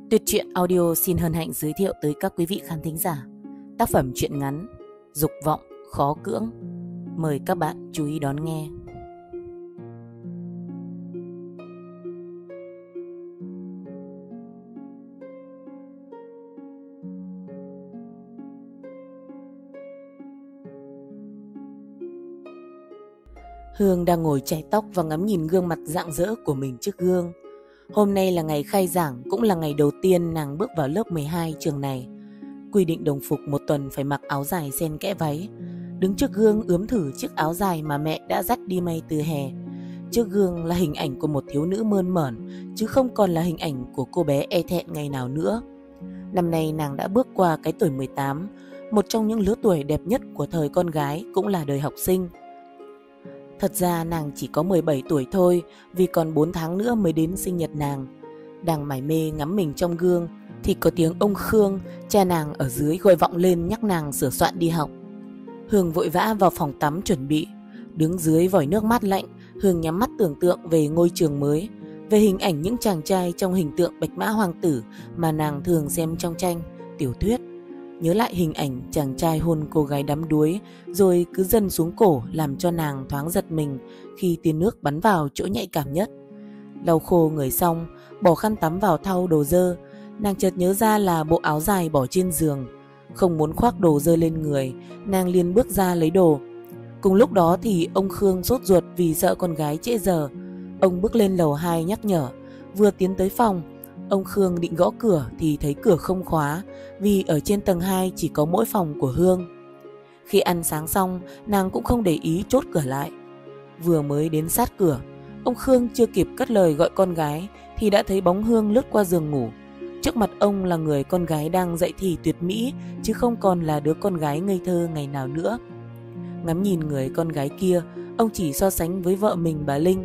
Tuyệt truyện audio xin hân hạnh giới thiệu tới các quý vị khán thính giả tác phẩm truyện ngắn Dục vọng khó cưỡng. Mời các bạn chú ý đón nghe. Hương đang ngồi chải tóc và ngắm nhìn gương mặt rạng rỡ của mình trước gương. Hôm nay là ngày khai giảng, cũng là ngày đầu tiên nàng bước vào lớp 12 trường này. Quy định đồng phục một tuần phải mặc áo dài xen kẽ váy. Đứng trước gương ướm thử chiếc áo dài mà mẹ đã dắt đi may từ hè. Trước gương là hình ảnh của một thiếu nữ mơn mởn, chứ không còn là hình ảnh của cô bé e thẹn ngày nào nữa. Năm nay nàng đã bước qua cái tuổi 18, một trong những lứa tuổi đẹp nhất của thời con gái, cũng là đời học sinh. Thật ra nàng chỉ có 17 tuổi thôi, vì còn 4 tháng nữa mới đến sinh nhật nàng. Đang mải mê ngắm mình trong gương thì có tiếng ông Khương, cha nàng ở dưới, gọi vọng lên nhắc nàng sửa soạn đi học. Hương vội vã vào phòng tắm chuẩn bị. Đứng dưới vòi nước mát lạnh, Hương nhắm mắt tưởng tượng về ngôi trường mới, về hình ảnh những chàng trai trong hình tượng Bạch Mã Hoàng tử mà nàng thường xem trong tranh, tiểu thuyết. Nhớ lại hình ảnh chàng trai hôn cô gái đắm đuối rồi cứ dần xuống cổ, làm cho nàng thoáng giật mình khi tia nước bắn vào chỗ nhạy cảm nhất. Lau khô người xong, bỏ khăn tắm vào thau đồ dơ, nàng chợt nhớ ra là bộ áo dài bỏ trên giường. Không muốn khoác đồ dơ lên người, nàng liền bước ra lấy đồ. Cùng lúc đó thì ông Khương sốt ruột vì sợ con gái trễ giờ. Ông bước lên lầu 2 nhắc nhở. Vừa tiến tới phòng, ông Khương định gõ cửa thì thấy cửa không khóa, vì ở trên tầng 2 chỉ có mỗi phòng của Hương. Khi ăn sáng xong, nàng cũng không để ý chốt cửa lại. Vừa mới đến sát cửa, ông Khương chưa kịp cất lời gọi con gái thì đã thấy bóng Hương lướt qua giường ngủ. Trước mặt ông là người con gái đang dậy thì tuyệt mỹ, chứ không còn là đứa con gái ngây thơ ngày nào nữa. Ngắm nhìn người con gái kia, ông chỉ so sánh với vợ mình, bà Linh.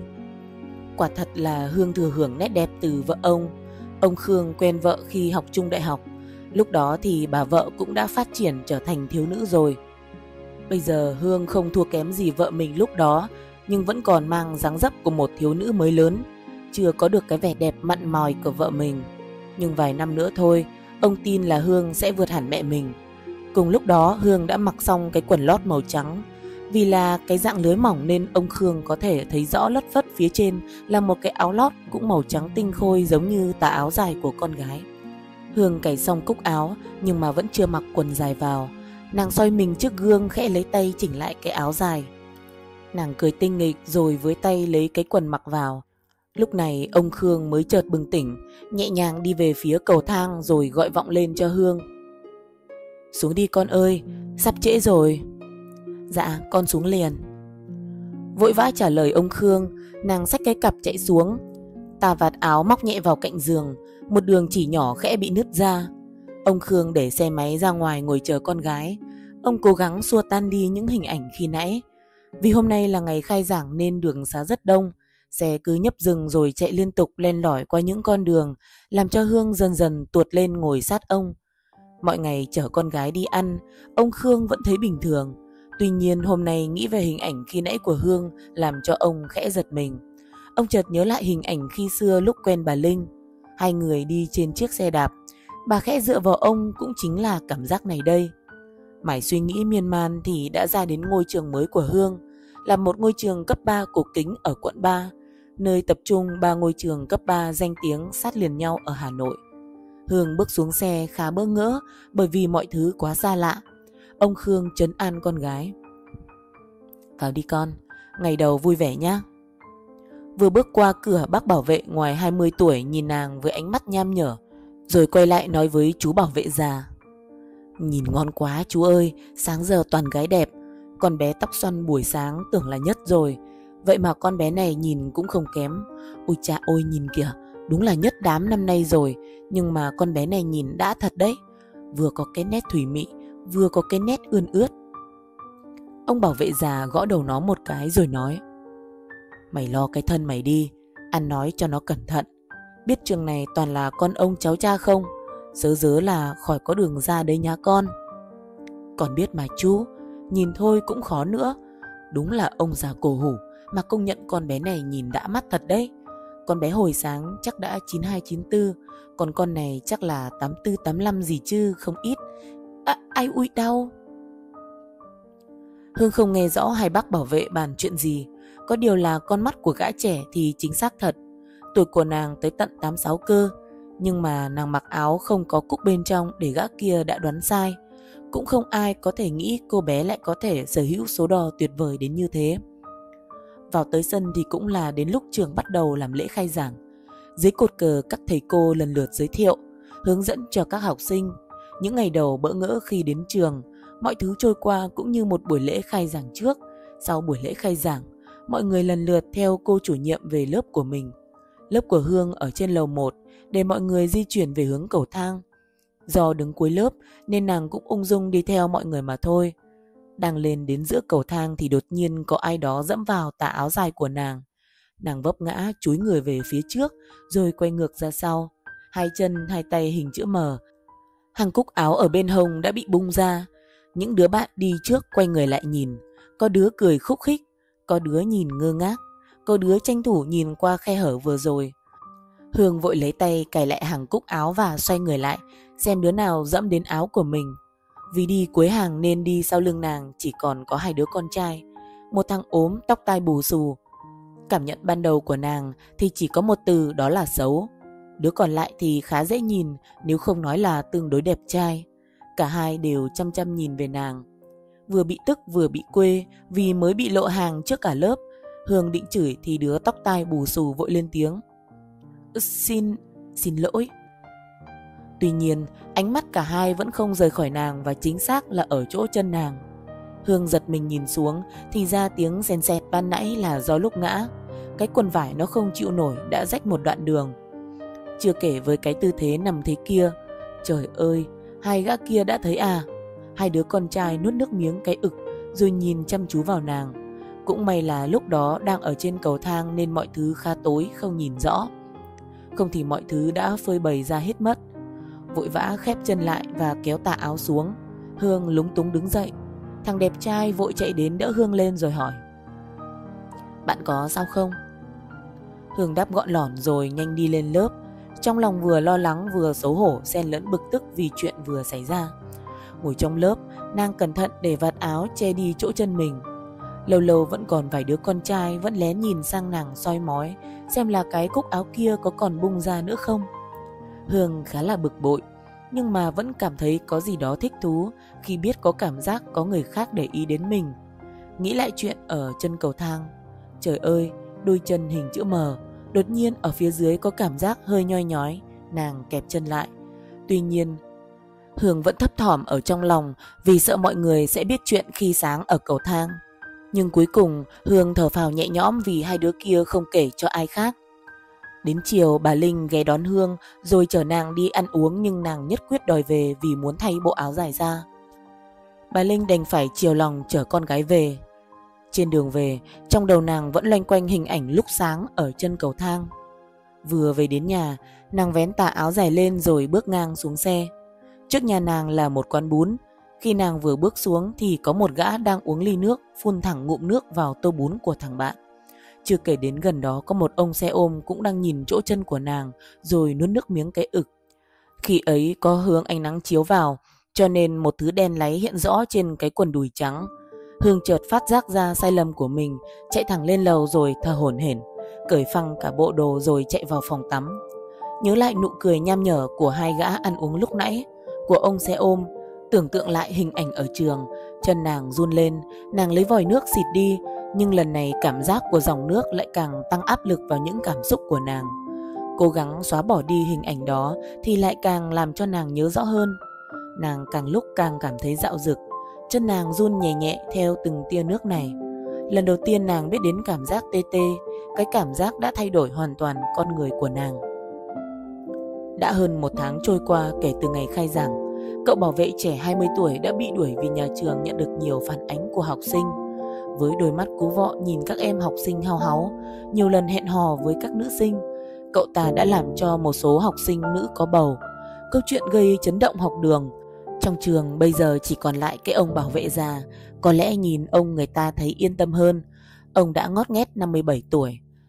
Quả thật là Hương thừa hưởng nét đẹp từ vợ ông. Ông Khương quen vợ khi học chung đại học. Lúc đó thì bà vợ cũng đã phát triển trở thành thiếu nữ rồi. Bây giờ Hương không thua kém gì vợ mình lúc đó, nhưng vẫn còn mang dáng dấp của một thiếu nữ mới lớn, chưa có được cái vẻ đẹp mặn mòi của vợ mình. Nhưng vài năm nữa thôi, ông tin là Hương sẽ vượt hẳn mẹ mình. Cùng lúc đó Hương đã mặc xong cái quần lót màu trắng. Vì là cái dạng lưới mỏng nên ông Khương có thể thấy rõ lất phất phía trên là một cái áo lót cũng màu trắng tinh khôi, giống như tà áo dài của con gái. Hương cài xong cúc áo nhưng mà vẫn chưa mặc quần dài vào. Nàng soi mình trước gương, khẽ lấy tay chỉnh lại cái áo dài. Nàng cười tinh nghịch rồi với tay lấy cái quần mặc vào. Lúc này ông Khương mới chợt bừng tỉnh, nhẹ nhàng đi về phía cầu thang rồi gọi vọng lên cho Hương. Xuống đi con ơi, sắp trễ rồi. Dạ, con xuống liền. Vội vã trả lời ông Khương, nàng xách cái cặp chạy xuống. Tà vạt áo móc nhẹ vào cạnh giường, một đường chỉ nhỏ khẽ bị nứt ra. Ông Khương để xe máy ra ngoài ngồi chờ con gái. Ông cố gắng xua tan đi những hình ảnh khi nãy. Vì hôm nay là ngày khai giảng nên đường xá rất đông. Xe cứ nhấp dừng rồi chạy liên tục len lỏi qua những con đường, làm cho Hương dần dần tuột lên ngồi sát ông. Mọi ngày chở con gái đi ăn, ông Khương vẫn thấy bình thường. Tuy nhiên hôm nay nghĩ về hình ảnh khi nãy của Hương làm cho ông khẽ giật mình. Ông chợt nhớ lại hình ảnh khi xưa lúc quen bà Linh. Hai người đi trên chiếc xe đạp, bà khẽ dựa vào ông, cũng chính là cảm giác này đây. Mãi suy nghĩ miên man thì đã ra đến ngôi trường mới của Hương, là một ngôi trường cấp 3 cổ kính ở quận 3, nơi tập trung 3 ngôi trường cấp 3 danh tiếng sát liền nhau ở Hà Nội. Hương bước xuống xe khá bỡ ngỡ bởi vì mọi thứ quá xa lạ. Ông Khương trấn an con gái. Vào đi con, ngày đầu vui vẻ nhé. Vừa bước qua cửa, bác bảo vệ ngoài 20 tuổi nhìn nàng với ánh mắt nham nhở, rồi quay lại nói với chú bảo vệ già. Nhìn ngon quá chú ơi, sáng giờ toàn gái đẹp. Con bé tóc xoăn buổi sáng tưởng là nhất rồi, vậy mà con bé này nhìn cũng không kém. Ôi cha ôi, nhìn kìa, đúng là nhất đám năm nay rồi. Nhưng mà con bé này nhìn đã thật đấy, vừa có cái nét thủy mị, vừa có cái nét ươn ướt. Ông bảo vệ già gõ đầu nó một cái rồi nói. Mày lo cái thân mày đi, ăn nói cho nó cẩn thận. Biết trường này toàn là con ông cháu cha không, dớ là khỏi có đường ra đấy nhá con. Còn biết mà chú, nhìn thôi cũng khó nữa. Đúng là ông già cổ hủ, mà công nhận con bé này nhìn đã mắt thật đấy. Con bé hồi sáng chắc đã 92, 94, còn con này chắc là 84, 85 gì chứ không ít. Ai ui đau. Hương không nghe rõ hai bác bảo vệ bàn chuyện gì. Có điều là con mắt của gã trẻ thì chính xác thật. Tuổi của nàng tới tận 86 cơ. Nhưng mà nàng mặc áo không có cúc bên trong để gã kia đã đoán sai. Cũng không ai có thể nghĩ cô bé lại có thể sở hữu số đo tuyệt vời đến như thế. Vào tới sân thì cũng là đến lúc trường bắt đầu làm lễ khai giảng. Dưới cột cờ các thầy cô lần lượt giới thiệu, hướng dẫn cho các học sinh. Những ngày đầu bỡ ngỡ khi đến trường, mọi thứ trôi qua cũng như một buổi lễ khai giảng trước. Sau buổi lễ khai giảng, mọi người lần lượt theo cô chủ nhiệm về lớp của mình. Lớp của Hương ở trên lầu 1 để mọi người di chuyển về hướng cầu thang. Do đứng cuối lớp nên nàng cũng ung dung đi theo mọi người mà thôi. Đang lên đến giữa cầu thang thì đột nhiên có ai đó dẫm vào tà áo dài của nàng. Nàng vấp ngã chúi người về phía trước rồi quay ngược ra sau. Hai chân hai tay hình chữ M. Hàng cúc áo ở bên hông đã bị bung ra. Những đứa bạn đi trước quay người lại nhìn. Có đứa cười khúc khích, có đứa nhìn ngơ ngác, có đứa tranh thủ nhìn qua khe hở vừa rồi. Hương vội lấy tay cài lại hàng cúc áo và xoay người lại, xem đứa nào dẫm đến áo của mình. Vì đi cuối hàng nên đi sau lưng nàng chỉ còn có hai đứa con trai. Một thằng ốm, tóc tai bù xù. Cảm nhận ban đầu của nàng thì chỉ có một từ, đó là xấu. Đứa còn lại thì khá dễ nhìn, nếu không nói là tương đối đẹp trai. Cả hai đều chăm chăm nhìn về nàng. Vừa bị tức vừa bị quê vì mới bị lộ hàng trước cả lớp. Hương định chửi thì đứa tóc tai bù xù vội lên tiếng. Xin lỗi. Tuy nhiên, ánh mắt cả hai vẫn không rời khỏi nàng và chính xác là ở chỗ chân nàng. Hương giật mình nhìn xuống thì ra tiếng sèn sẹt ban nãy là do lúc ngã. Cái quần vải nó không chịu nổi đã rách một đoạn đường. Chưa kể với cái tư thế nằm thế kia. Trời ơi, hai gã kia đã thấy à? Hai đứa con trai nuốt nước miếng cái ực rồi nhìn chăm chú vào nàng. Cũng may là lúc đó đang ở trên cầu thang nên mọi thứ khá tối không nhìn rõ. Không thì mọi thứ đã phơi bày ra hết mất. Vội vã khép chân lại và kéo tà áo xuống. Hương lúng túng đứng dậy. Thằng đẹp trai vội chạy đến đỡ Hương lên rồi hỏi: Bạn có sao không? Hương đáp gọn lỏn rồi nhanh đi lên lớp. Trong lòng vừa lo lắng vừa xấu hổ xen lẫn bực tức vì chuyện vừa xảy ra. Ngồi trong lớp, nàng cẩn thận để vạt áo che đi chỗ chân mình. Lâu lâu vẫn còn vài đứa con trai vẫn lén nhìn sang nàng soi mói xem là cái cúc áo kia có còn bung ra nữa không. Hương khá là bực bội, nhưng mà vẫn cảm thấy có gì đó thích thú khi biết có cảm giác có người khác để ý đến mình. Nghĩ lại chuyện ở chân cầu thang. Trời ơi, đôi chân hình chữ M, đột nhiên ở phía dưới có cảm giác hơi nhoi nhói, nàng kẹp chân lại. Tuy nhiên, Hương vẫn thấp thỏm ở trong lòng vì sợ mọi người sẽ biết chuyện khi sáng ở cầu thang. Nhưng cuối cùng Hương thở phào nhẹ nhõm vì hai đứa kia không kể cho ai khác. Đến chiều bà Linh ghé đón Hương rồi chở nàng đi ăn uống, nhưng nàng nhất quyết đòi về vì muốn thay bộ áo dài ra. Bà Linh đành phải chiều lòng chở con gái về. Trên đường về, trong đầu nàng vẫn loanh quanh hình ảnh lúc sáng ở chân cầu thang. Vừa về đến nhà, nàng vén tà áo dài lên rồi bước ngang xuống xe. Trước nhà nàng là một quán bún. Khi nàng vừa bước xuống thì có một gã đang uống ly nước, phun thẳng ngụm nước vào tô bún của thằng bạn. Chưa kể đến gần đó có một ông xe ôm cũng đang nhìn chỗ chân của nàng rồi nuốt nước miếng cái ực. Khi ấy có hướng ánh nắng chiếu vào cho nên một thứ đen láy hiện rõ trên cái quần đùi trắng. Hương chợt phát giác ra sai lầm của mình, chạy thẳng lên lầu rồi thở hổn hển, cởi phăng cả bộ đồ rồi chạy vào phòng tắm. Nhớ lại nụ cười nham nhở của hai gã ăn uống lúc nãy, của ông xe ôm, tưởng tượng lại hình ảnh ở trường, chân nàng run lên, nàng lấy vòi nước xịt đi, nhưng lần này cảm giác của dòng nước lại càng tăng áp lực vào những cảm xúc của nàng. Cố gắng xóa bỏ đi hình ảnh đó thì lại càng làm cho nàng nhớ rõ hơn. Nàng càng lúc càng cảm thấy dạo dực, chân nàng run nhẹ nhẹ theo từng tia nước này. Lần đầu tiên nàng biết đến cảm giác tê tê, cái cảm giác đã thay đổi hoàn toàn con người của nàng. Đã hơn 1 tháng trôi qua kể từ ngày khai giảng. Cậu bảo vệ trẻ 20 tuổi đã bị đuổi vì nhà trường nhận được nhiều phản ánh của học sinh. Với đôi mắt cú vọ nhìn các em học sinh hao háu, nhiều lần hẹn hò với các nữ sinh, cậu ta đã làm cho một số học sinh nữ có bầu. Câu chuyện gây chấn động học đường. Trong trường bây giờ chỉ còn lại cái ông bảo vệ già. Có lẽ nhìn ông người ta thấy yên tâm hơn. Ông đã ngót nghét 57 tuổi.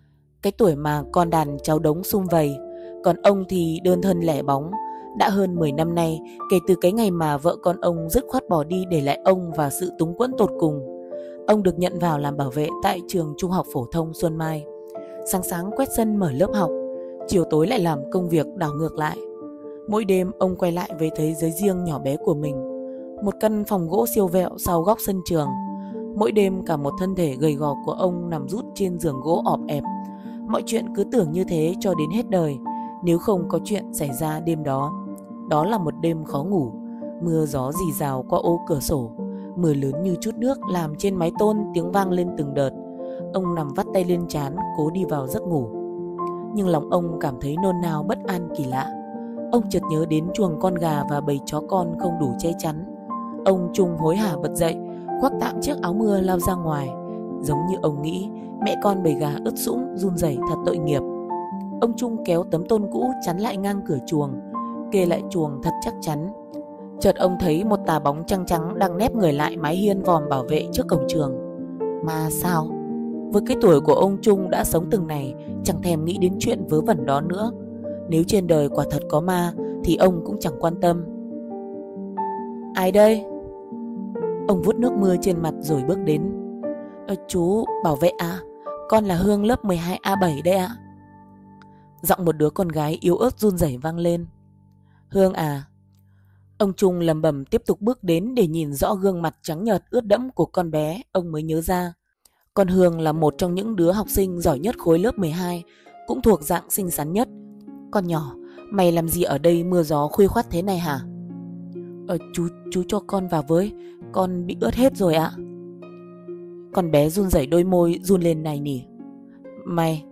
Cái tuổi mà con đàn cháu đống sum vầy, còn ông thì đơn thân lẻ bóng. Đã hơn 10 năm nay kể từ cái ngày mà vợ con ông dứt khoát bỏ đi để lại ông và sự túng quẫn tột cùng. Ông được nhận vào làm bảo vệ tại trường Trung học phổ thông Xuân Mai. Sáng sáng quét sân mở lớp học, chiều tối lại làm công việc đảo ngược lại. Mỗi đêm ông quay lại với thế giới riêng nhỏ bé của mình, một căn phòng gỗ siêu vẹo sau góc sân trường. Mỗi đêm cả một thân thể gầy gò của ông nằm rút trên giường gỗ ọp ẹp. Mọi chuyện cứ tưởng như thế cho đến hết đời, nếu không có chuyện xảy ra đêm đó. Đó là một đêm khó ngủ, mưa gió rì rào qua ô cửa sổ, mưa lớn như chút nước làm trên mái tôn tiếng vang lên từng đợt. Ông nằm vắt tay lên trán cố đi vào giấc ngủ, nhưng lòng ông cảm thấy nôn nao bất an kỳ lạ. Ông chợt nhớ đến chuồng con gà và bầy chó con không đủ che chắn. Ông Trung hối hả bật dậy, khoác tạm chiếc áo mưa lao ra ngoài. Giống như ông nghĩ, mẹ con bầy gà ướt sũng run rẩy thật tội nghiệp. Ông Trung kéo tấm tôn cũ chắn lại ngang cửa chuồng, kê lại chuồng thật chắc chắn. Chợt ông thấy một tà bóng trắng trắng đang nép người lại mái hiên vòm bảo vệ trước cổng trường. Mà sao? Với cái tuổi của ông Trung đã sống từng này, chẳng thèm nghĩ đến chuyện vớ vẩn đó nữa. Nếu trên đời quả thật có ma thì ông cũng chẳng quan tâm. Ai đây? Ông vuốt nước mưa trên mặt rồi bước đến. Chú bảo vệ à? Con là Hương lớp 12A7 đây ạ. Giọng một đứa con gái yếu ớt run rẩy vang lên. Hương à? Ông Trung lẩm bẩm tiếp tục bước đến để nhìn rõ gương mặt trắng nhợt ướt đẫm của con bé. Ông mới nhớ ra con Hương là một trong những đứa học sinh giỏi nhất khối lớp 12, cũng thuộc dạng xinh xắn nhất. Con nhỏ, mày làm gì ở đây mưa gió khuya khoắt thế này hả? Chú cho con vào với, con bị ướt hết rồi ạ. Con bé run rẩy đôi môi run lên này nỉ. Mày,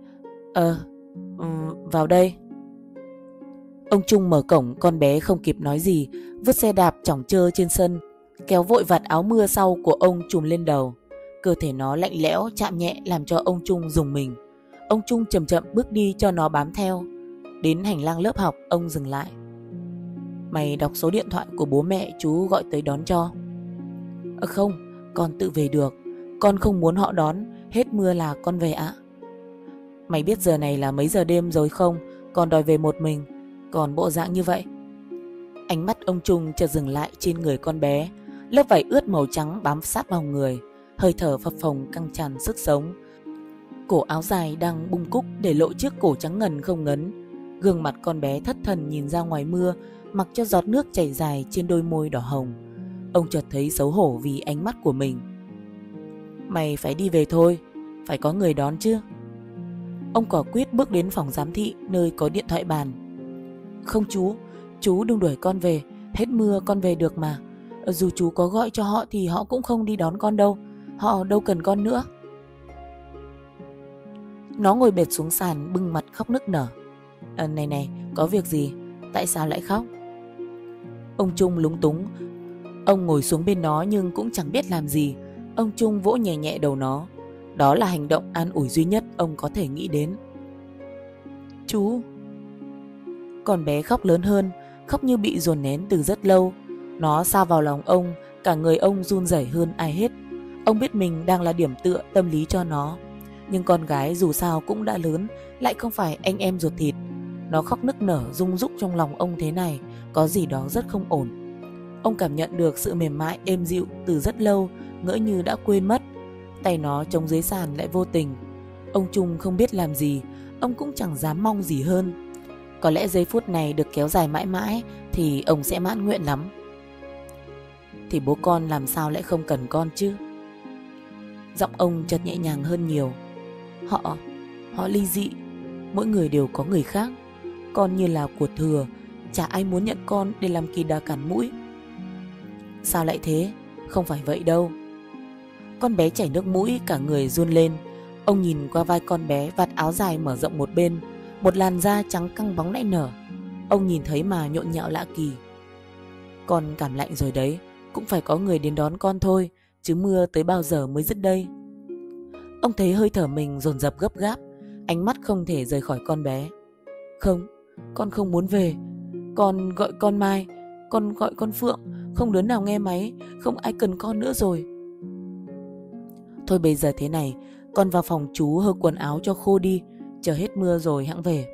vào đây. Ông Trung mở cổng, con bé không kịp nói gì, vứt xe đạp chỏng chơ trên sân, kéo vội vạt áo mưa sau của ông trùm lên đầu. Cơ thể nó lạnh lẽo chạm nhẹ làm cho ông Trung rùng mình. Ông Trung chậm chậm bước đi cho nó bám theo. Đến hành lang lớp học, ông dừng lại. Mày đọc số điện thoại của bố mẹ chú gọi tới đón cho. Không, con tự về được. Con không muốn họ đón, hết mưa là con về ạ. Mày biết giờ này là mấy giờ đêm rồi không? Con đòi về một mình, còn bộ dạng như vậy. Ánh mắt ông Trung chợt dừng lại trên người con bé. Lớp vải ướt màu trắng bám sát vào người, hơi thở phập phồng căng tràn sức sống. Cổ áo dài đang bung cúc để lộ chiếc cổ trắng ngần không ngấn. Gương mặt con bé thất thần nhìn ra ngoài mưa, mặc cho giọt nước chảy dài trên đôi môi đỏ hồng. Ông chợt thấy xấu hổ vì ánh mắt của mình. Mày phải đi về thôi, phải có người đón chứ. Ông quả quyết bước đến phòng giám thị nơi có điện thoại bàn. Không chú đừng đuổi con về, hết mưa con về được mà. Dù chú có gọi cho họ thì họ cũng không đi đón con đâu, họ đâu cần con nữa. Nó ngồi bệt xuống sàn bưng mặt khóc nức nở. Này, có việc gì? Tại sao lại khóc? Ông Trung lúng túng. Ông ngồi xuống bên nó nhưng cũng chẳng biết làm gì. Ông Trung vỗ nhẹ nhẹ đầu nó. Đó là hành động an ủi duy nhất ông có thể nghĩ đến. Chú. Con bé khóc lớn hơn, khóc như bị dồn nén từ rất lâu. Nó sa vào lòng ông, cả người ông run rẩy hơn ai hết. Ông biết mình đang là điểm tựa tâm lý cho nó. Nhưng con gái dù sao cũng đã lớn, lại không phải anh em ruột thịt. Nó khóc nức nở rung rúc trong lòng ông thế này, có gì đó rất không ổn. Ông cảm nhận được sự mềm mại êm dịu từ rất lâu, ngỡ như đã quên mất. Tay nó chống dưới sàn lại vô tình. Ông Trung không biết làm gì, ông cũng chẳng dám mong gì hơn. Có lẽ giây phút này được kéo dài mãi mãi thì ông sẽ mãn nguyện lắm. Thì bố con làm sao lại không cần con chứ? Giọng ông chợt nhẹ nhàng hơn nhiều. Họ ly dị, mỗi người đều có người khác. Con như là của thừa, chả ai muốn nhận con để làm kỳ đà cản mũi. Sao lại thế? Không phải vậy đâu. Con bé chảy nước mũi, cả người run lên. Ông nhìn qua vai con bé, vạt áo dài mở rộng một bên, một làn da trắng căng bóng nảy nở. Ông nhìn thấy mà nhộn nhạo lạ kỳ. Con cảm lạnh rồi đấy, cũng phải có người đến đón con thôi, chứ mưa tới bao giờ mới dứt đây. Ông thấy hơi thở mình dồn dập gấp gáp, ánh mắt không thể rời khỏi con bé. Không, con không muốn về. Con gọi con Mai, con gọi con Phượng, không đứa nào nghe máy, không ai cần con nữa rồi. Thôi bây giờ thế này, con vào phòng chú hơ quần áo cho khô đi. chờ hết mưa rồi hẵng về.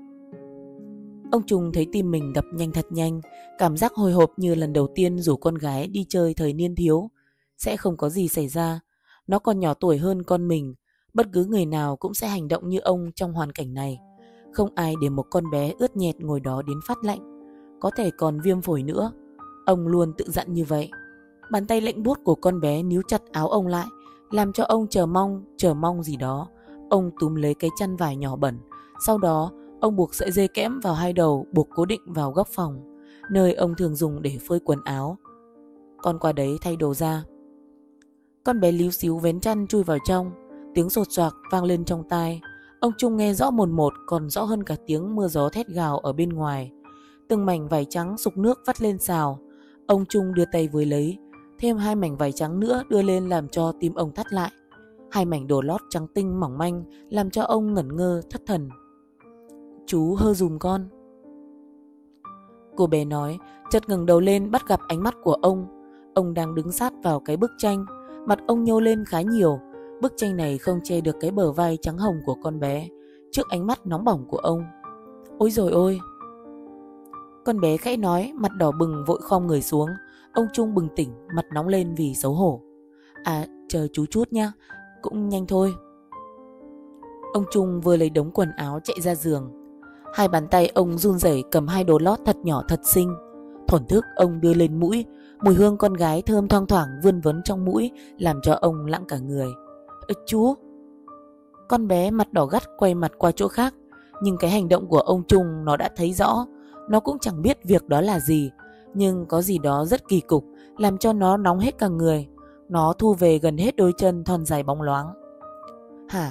Ông Trung thấy tim mình đập nhanh thật nhanh, cảm giác hồi hộp như lần đầu tiên rủ con gái đi chơi thời niên thiếu. Sẽ không có gì xảy ra, nó còn nhỏ tuổi hơn con mình, bất cứ người nào cũng sẽ hành động như ông trong hoàn cảnh này. Không ai để một con bé ướt nhẹp ngồi đó đến phát lạnh, có thể còn viêm phổi nữa. Ông luôn tự dặn như vậy. Bàn tay lạnh buốt của con bé níu chặt áo ông lại, làm cho ông chờ mong gì đó. Ông túm lấy cái chăn vải nhỏ bẩn, sau đó ông buộc sợi dây kẽm vào hai đầu, buộc cố định vào góc phòng, nơi ông thường dùng để phơi quần áo. Con qua đấy thay đồ ra. Con bé líu xíu vén chăn chui vào trong, tiếng sột soạc vang lên trong tai. Ông Trung nghe rõ mồn một, còn rõ hơn cả tiếng mưa gió thét gào ở bên ngoài. Từng mảnh vải trắng sục nước vắt lên xào. Ông Trung đưa tay với lấy, thêm 2 mảnh vải trắng nữa đưa lên làm cho tim ông thắt lại. 2 mảnh đồ lót trắng tinh mỏng manh làm cho ông ngẩn ngơ thất thần. Chú hơ dùm con. Cô bé nói, chợt ngẩng đầu lên bắt gặp ánh mắt của ông. Ông đang đứng sát vào cái bức tranh, mặt ông nhô lên khá nhiều. Bức tranh này không che được cái bờ vai trắng hồng của con bé trước ánh mắt nóng bỏng của ông. Ôi rồi ôi! Con bé khẽ nói, mặt đỏ bừng vội khom người xuống. Ông Trung bừng tỉnh, mặt nóng lên vì xấu hổ. À, chờ chú chút nha, cũng nhanh thôi. Ông Trung vừa lấy đống quần áo chạy ra giường. 2 bàn tay ông run rẩy cầm 2 đồ lót thật nhỏ thật xinh. Thổn thức ông đưa lên mũi, mùi hương con gái thơm thoang thoảng vươn vấn trong mũi làm cho ông lặng cả người. Chú! Con bé mặt đỏ gắt quay mặt qua chỗ khác, nhưng cái hành động của ông Trung nó đã thấy rõ. Nó cũng chẳng biết việc đó là gì, nhưng có gì đó rất kỳ cục làm cho nó nóng hết cả người. Nó thu về gần hết đôi chân thon dài bóng loáng. Hả?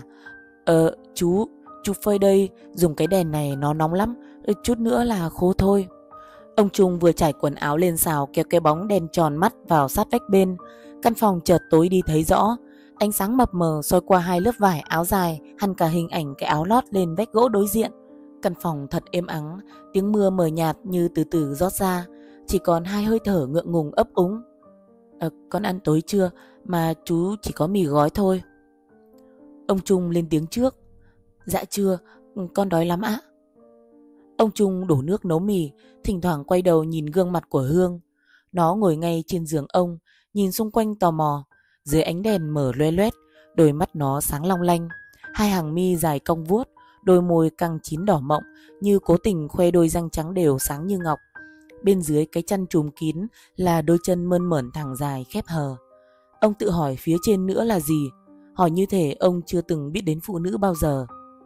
Chú phơi đây, dùng cái đèn này nó nóng lắm, chút nữa là khô thôi. Ông Trung vừa trải quần áo lên xào kéo cái bóng đèn tròn mắt vào sát vách bên. Căn phòng chợt tối đi thấy rõ. Ánh sáng mập mờ soi qua 2 lớp vải áo dài, hằn cả hình ảnh cái áo lót lên vách gỗ đối diện. Căn phòng thật êm ắng, tiếng mưa mờ nhạt như từ từ rót ra, chỉ còn 2 hơi thở ngượng ngùng ấp úng. Con ăn tối chưa? Mà chú chỉ có mì gói thôi. Ông Trung lên tiếng trước. Dạ chưa, con đói lắm ạ. Ông Trung đổ nước nấu mì, thỉnh thoảng quay đầu nhìn gương mặt của Hương. Nó ngồi ngay trên giường ông, nhìn xung quanh tò mò. Dưới ánh đèn mở loe loét, đôi mắt nó sáng long lanh, 2 hàng mi dài cong vuốt, đôi môi căng chín đỏ mọng như cố tình khoe đôi răng trắng đều sáng như ngọc. Bên dưới cái chăn trùm kín là đôi chân mơn mởn thẳng dài khép hờ. Ông tự hỏi phía trên nữa là gì, hỏi như thể ông chưa từng biết đến phụ nữ bao giờ.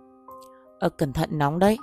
Cẩn thận nóng đấy.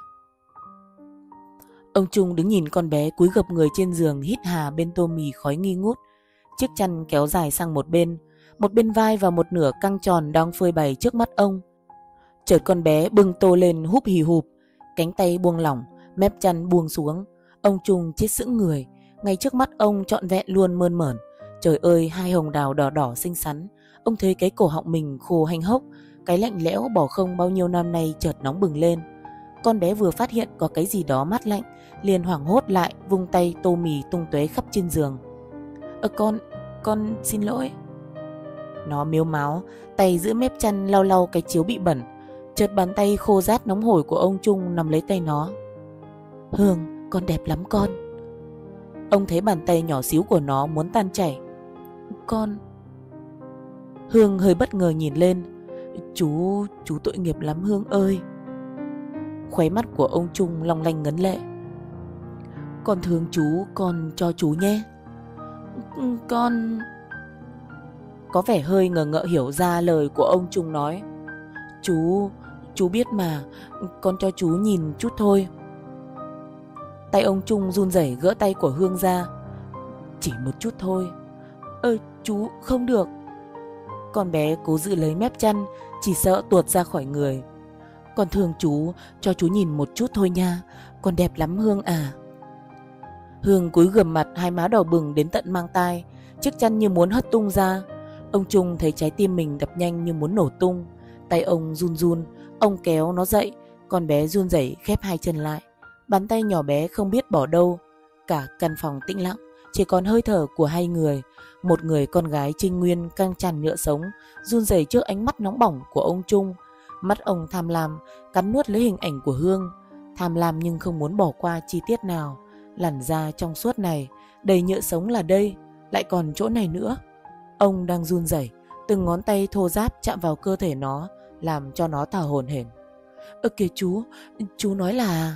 Ông Trung đứng nhìn con bé cúi gập người trên giường hít hà bên tô mì khói nghi ngút. Chiếc chăn kéo dài sang một bên vai và một nửa căng tròn đang phơi bày trước mắt ông. Chợt con bé bưng tô lên húp hì hụp, cánh tay buông lỏng, mép chăn buông xuống. Ông Trung chết sững người, ngay trước mắt ông trọn vẹn luôn mơn mởn. Trời ơi, 2 hồng đào đỏ đỏ xinh xắn. Ông thấy cái cổ họng mình khô hanh hốc, cái lạnh lẽo bỏ không bao nhiêu năm nay chợt nóng bừng lên. Con bé vừa phát hiện có cái gì đó mát lạnh, liền hoảng hốt lại, vung tay tô mì tung tóe khắp trên giường. Con xin lỗi. Nó mếu máo, tay giữ mép chăn lau lau cái chiếu bị bẩn. Chợt bàn tay khô rát nóng hổi của ông Trung nắm lấy tay nó. Hương, con đẹp lắm con. Ông thấy bàn tay nhỏ xíu của nó muốn tan chảy. Con... Hương hơi bất ngờ nhìn lên. Chú tội nghiệp lắm Hương ơi. Khóe mắt của ông Trung long lanh ngấn lệ. Con thương chú, con cho chú nhé. Con... Có vẻ hơi ngờ ngợ hiểu ra lời của ông Trung nói. Chú biết mà, con cho chú nhìn chút thôi. Tay ông Trung run rẩy gỡ tay của Hương ra. Chỉ một chút thôi. Chú không được. Con bé cố giữ lấy mép chăn, chỉ sợ tuột ra khỏi người. Con thương chú, cho chú nhìn một chút thôi nha. Con đẹp lắm Hương à. Hương cúi gằm mặt, 2 má đỏ bừng đến tận mang tai, chiếc chăn như muốn hất tung ra. Ông Trung thấy trái tim mình đập nhanh như muốn nổ tung. Tay ông run run, ông kéo nó dậy. Con bé run rẩy khép 2 chân lại. Bàn tay nhỏ bé không biết bỏ đâu. Cả căn phòng tĩnh lặng, chỉ còn hơi thở của 2 người. Một người con gái trinh nguyên căng tràn nhựa sống, run rẩy trước ánh mắt nóng bỏng của ông Trung. Mắt ông tham lam, cắn nuốt lấy hình ảnh của Hương. Tham lam nhưng không muốn bỏ qua chi tiết nào. Làn da trong suốt này, đầy nhựa sống là đây, lại còn chỗ này nữa. Ông đang run rẩy, từng ngón tay thô ráp chạm vào cơ thể nó, làm cho nó thở hổn hển. Kìa chú nói là...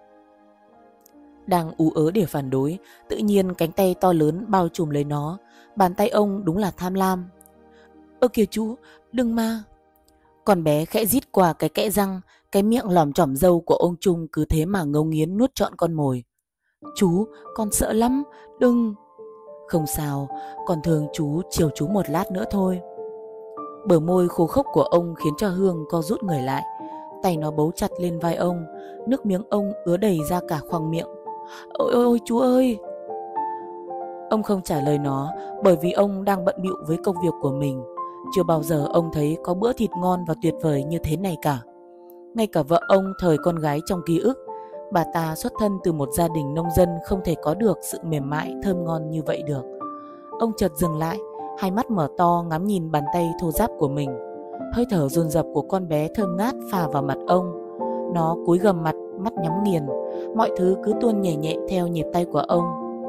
Đang ú ớ để phản đối, tự nhiên cánh tay to lớn bao trùm lấy nó. Bàn tay ông đúng là tham lam. Kìa chú, đừng mà. Con bé khẽ rít qua cái kẽ răng, cái miệng lòm chỏm râu của ông Trung cứ thế mà ngấu nghiến nuốt trọn con mồi. Chú, con sợ lắm, đừng. Không sao, con thương chú, chiều chú một lát nữa thôi. Bờ môi khô khốc của ông khiến cho Hương co rút người lại. Tay nó bấu chặt lên vai ông, nước miếng ông ứa đầy ra cả khoang miệng. Ôi ôi chú ơi! Ông không trả lời nó, bởi vì ông đang bận bịu với công việc của mình. Chưa bao giờ ông thấy có bữa thịt ngon và tuyệt vời như thế này cả. Ngay cả vợ ông thời con gái trong ký ức, bà ta xuất thân từ một gia đình nông dân không thể có được sự mềm mại thơm ngon như vậy được. Ông chợt dừng lại, hai mắt mở to ngắm nhìn bàn tay thô ráp của mình. Hơi thở dồn dập của con bé thơm ngát phả vào mặt ông. Nó cúi gằm mặt, mắt nhắm nghiền. Mọi thứ cứ tuôn nhẹ nhẹ theo nhịp tay của ông.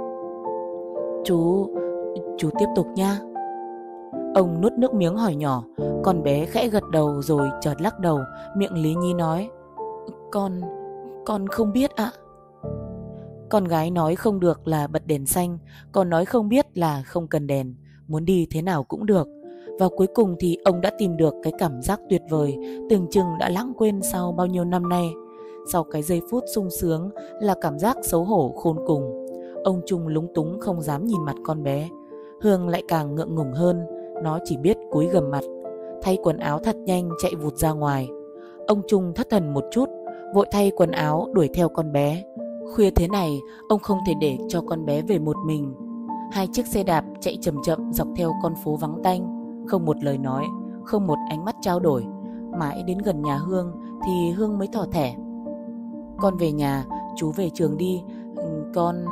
Chú tiếp tục nha. Ông nuốt nước miếng hỏi nhỏ. Con bé khẽ gật đầu rồi chợt lắc đầu, miệng lý nhí nói: Con không biết ạ. Con gái nói không được là bật đèn xanh, còn nói không biết là không cần đèn, muốn đi thế nào cũng được. Và cuối cùng thì ông đã tìm được cái cảm giác tuyệt vời tưởng chừng đã lãng quên sau bao nhiêu năm nay. Sau cái giây phút sung sướng là cảm giác xấu hổ khôn cùng. Ông Trung lúng túng không dám nhìn mặt con bé. Hương lại càng ngượng ngùng hơn, nó chỉ biết cúi gằm mặt, thay quần áo thật nhanh chạy vụt ra ngoài. Ông Trung thất thần một chút, vội thay quần áo đuổi theo con bé. Khuya thế này, ông không thể để cho con bé về một mình. Hai chiếc xe đạp chạy chậm chậm dọc theo con phố vắng tanh, không một lời nói, không một ánh mắt trao đổi. Mãi đến gần nhà Hương thì Hương mới thỏ thẻ: Con về nhà, chú về trường đi. Con...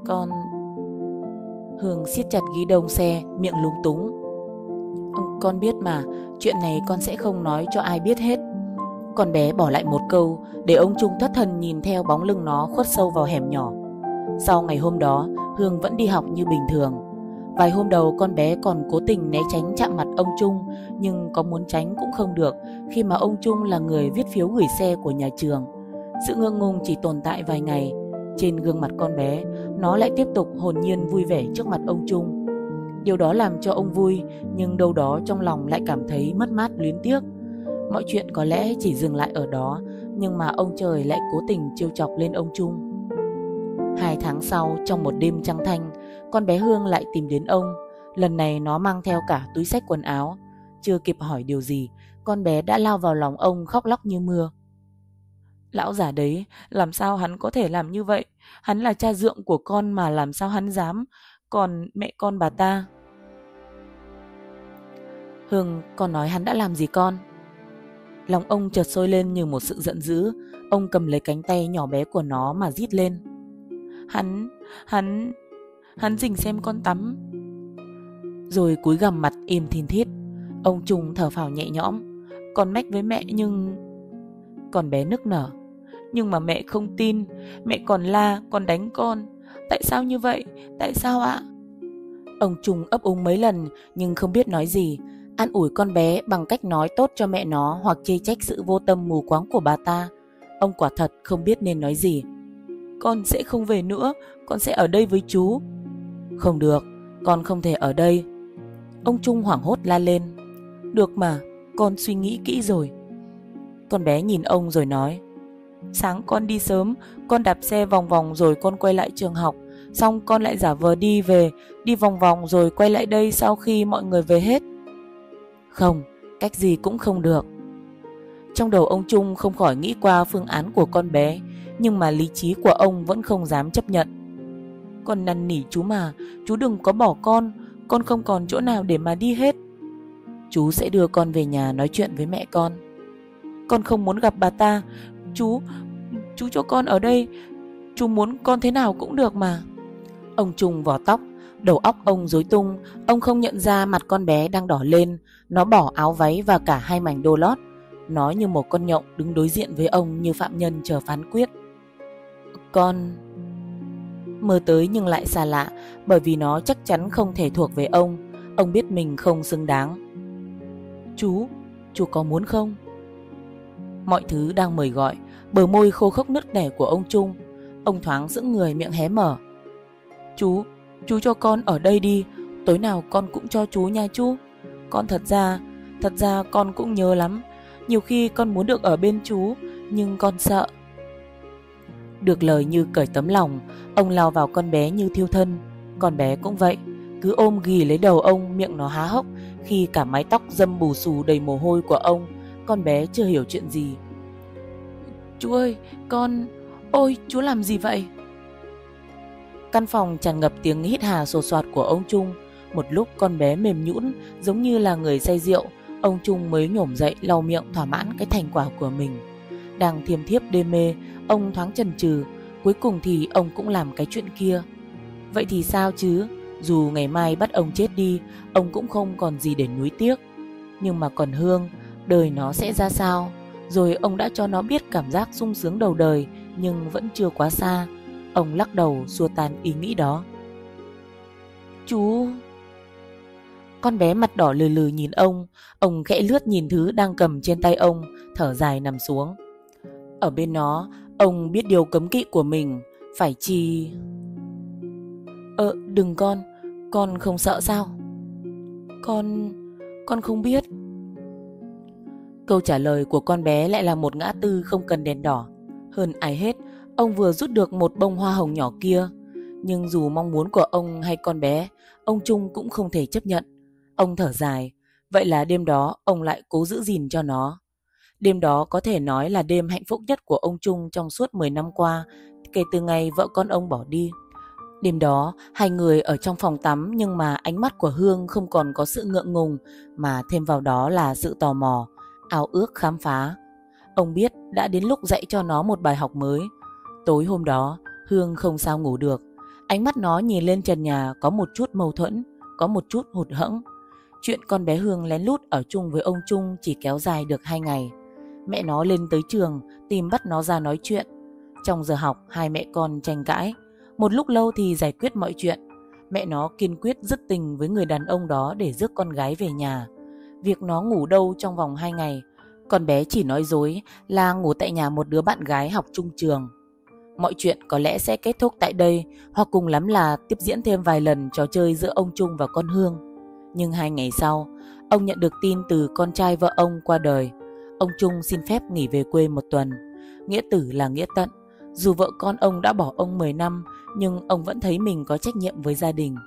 Hương siết chặt ghi đông xe, miệng lúng túng. Con biết mà, chuyện này con sẽ không nói cho ai biết hết. Con bé bỏ lại một câu, để ông Trung thất thần nhìn theo bóng lưng nó khuất sâu vào hẻm nhỏ. Sau ngày hôm đó, Hương vẫn đi học như bình thường. Vài hôm đầu con bé còn cố tình né tránh chạm mặt ông Trung, nhưng có muốn tránh cũng không được khi mà ông Trung là người viết phiếu gửi xe của nhà trường. Sự ngượng ngùng chỉ tồn tại vài ngày. Trên gương mặt con bé, nó lại tiếp tục hồn nhiên vui vẻ trước mặt ông Trung. Điều đó làm cho ông vui, nhưng đâu đó trong lòng lại cảm thấy mất mát luyến tiếc. Mọi chuyện có lẽ chỉ dừng lại ở đó, nhưng mà ông trời lại cố tình trêu chọc lên ông Trung. 2 tháng sau, trong một đêm trăng thanh, con bé Hương lại tìm đến ông. Lần này nó mang theo cả túi xách quần áo. Chưa kịp hỏi điều gì, con bé đã lao vào lòng ông khóc lóc như mưa. Lão già đấy, làm sao hắn có thể làm như vậy? Hắn là cha dượng của con mà làm sao hắn dám? Còn mẹ con bà ta... Hương, con nói hắn đã làm gì con? Lòng ông chợt sôi lên như một sự giận dữ. Ông cầm lấy cánh tay nhỏ bé của nó mà rít lên. Hắn rình xem con tắm. Rồi cúi gằm mặt im thin thít. Ông Trung thở phào nhẹ nhõm. Con mách với mẹ nhưng... Con bé nức nở. Nhưng mà mẹ không tin. Mẹ còn la, còn đánh con. Tại sao như vậy? Tại sao ạ? Ông Trung ấp úng mấy lần nhưng không biết nói gì. An ủi con bé bằng cách nói tốt cho mẹ nó hoặc chê trách sự vô tâm mù quáng của bà ta. Ông quả thật không biết nên nói gì. Con sẽ không về nữa, con sẽ ở đây với chú. Không được, con không thể ở đây. Ông Trung hoảng hốt la lên. Được mà, con suy nghĩ kỹ rồi. Con bé nhìn ông rồi nói. Sáng con đi sớm, con đạp xe vòng vòng rồi con quay lại trường học. Xong con lại giả vờ đi về, đi vòng vòng rồi quay lại đây sau khi mọi người về hết. Không, cách gì cũng không được. Trong đầu ông Trung không khỏi nghĩ qua phương án của con bé, nhưng mà lý trí của ông vẫn không dám chấp nhận. Con năn nỉ chú mà, chú đừng có bỏ con không còn chỗ nào để mà đi hết. Chú sẽ đưa con về nhà nói chuyện với mẹ con. Con không muốn gặp bà ta. Chú cho con ở đây. Chú muốn con thế nào cũng được mà. Ông Trung vò tóc, đầu óc ông rối tung. Ông không nhận ra mặt con bé đang đỏ lên. Nó bỏ áo váy và cả 2 mảnh đô lót. Nó như một con nhộng đứng đối diện với ông như phạm nhân chờ phán quyết. Con... Mơ tới nhưng lại xa lạ, bởi vì nó chắc chắn không thể thuộc về ông. Ông biết mình không xứng đáng. Chú có muốn không? Mọi thứ đang mời gọi. Bờ môi khô khốc nứt nẻ của ông Trung. Ông thoáng sững người, miệng hé mở. Chú cho con ở đây đi. Tối nào con cũng cho chú nha chú. Con thật ra con cũng nhớ lắm. Nhiều khi con muốn được ở bên chú, nhưng con sợ. Được lời như cởi tấm lòng, ông lao vào con bé như thiêu thân. Con bé cũng vậy, cứ ôm ghì lấy đầu ông, miệng nó há hốc khi cả mái tóc râm bù xù đầy mồ hôi của ông. Con bé chưa hiểu chuyện gì. Chú ơi, con... Ôi, chú làm gì vậy? Căn phòng tràn ngập tiếng hít hà sột soạt của ông Trung. Một lúc con bé mềm nhũn giống như là người say rượu. Ông Trung mới nhổm dậy lau miệng thỏa mãn cái thành quả của mình. Đang thiêm thiếp đê mê, ông thoáng chần chừ. Cuối cùng thì ông cũng làm cái chuyện kia. Vậy thì sao chứ? Dù ngày mai bắt ông chết đi, ông cũng không còn gì để nuối tiếc. Nhưng mà còn Hương, đời nó sẽ ra sao? Rồi ông đã cho nó biết cảm giác sung sướng đầu đời, nhưng vẫn chưa quá xa. Ông lắc đầu xua tan ý nghĩ đó. Chú... Con bé mặt đỏ lừ lừ nhìn ông khẽ lướt nhìn thứ đang cầm trên tay ông, thở dài nằm xuống. Ở bên nó, ông biết điều cấm kỵ của mình, phải chi... Đừng con không sợ sao? Con không biết. Câu trả lời của con bé lại là một ngã tư không cần đèn đỏ. Hơn ai hết, ông vừa rút được một bông hoa hồng nhỏ kia. Nhưng dù mong muốn của ông hay con bé, ông Trung cũng không thể chấp nhận. Ông thở dài. Vậy là đêm đó ông lại cố giữ gìn cho nó. Đêm đó có thể nói là đêm hạnh phúc nhất của ông Trung trong suốt 10 năm qua, kể từ ngày vợ con ông bỏ đi. Đêm đó, hai người ở trong phòng tắm, nhưng mà ánh mắt của Hương không còn có sự ngượng ngùng, mà thêm vào đó là sự tò mò, ao ước khám phá. Ông biết đã đến lúc dạy cho nó một bài học mới. Tối hôm đó, Hương không sao ngủ được. Ánh mắt nó nhìn lên trần nhà có một chút mâu thuẫn, có một chút hụt hẫng. Chuyện con bé Hương lén lút ở chung với ông Trung chỉ kéo dài được 2 ngày. Mẹ nó lên tới trường tìm bắt nó ra nói chuyện. Trong giờ học, hai mẹ con tranh cãi. Một lúc lâu thì giải quyết mọi chuyện. Mẹ nó kiên quyết dứt tình với người đàn ông đó để rước con gái về nhà. Việc nó ngủ đâu trong vòng 2 ngày, con bé chỉ nói dối là ngủ tại nhà một đứa bạn gái học chung trường. Mọi chuyện có lẽ sẽ kết thúc tại đây, hoặc cùng lắm là tiếp diễn thêm vài lần trò chơi giữa ông Trung và con Hương. Nhưng 2 ngày sau, ông nhận được tin từ con trai vợ ông qua đời. Ông Trung xin phép nghỉ về quê 1 tuần. Nghĩa tử là nghĩa tận. Dù vợ con ông đã bỏ ông 10 năm, nhưng ông vẫn thấy mình có trách nhiệm với gia đình.